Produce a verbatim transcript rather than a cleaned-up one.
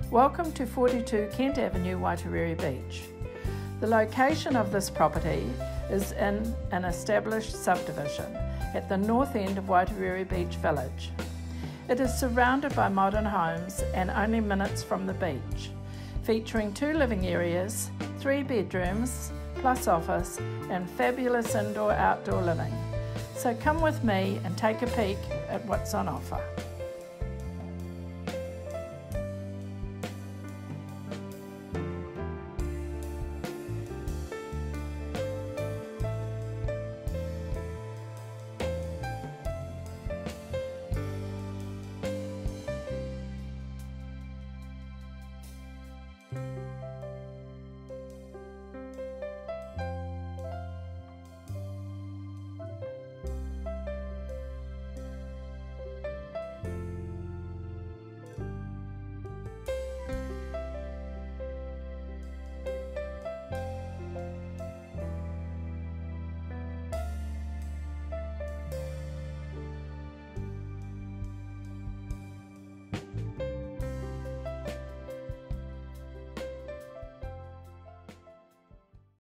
Welcome to forty-two Kent Avenue, Waitarere Beach. The location of this property is in an established subdivision at the north end of Waitarere Beach Village. It is surrounded by modern homes and only minutes from the beach, featuring two living areas, three bedrooms, plus office, and fabulous indoor-outdoor living. So come with me and take a peek at what's on offer.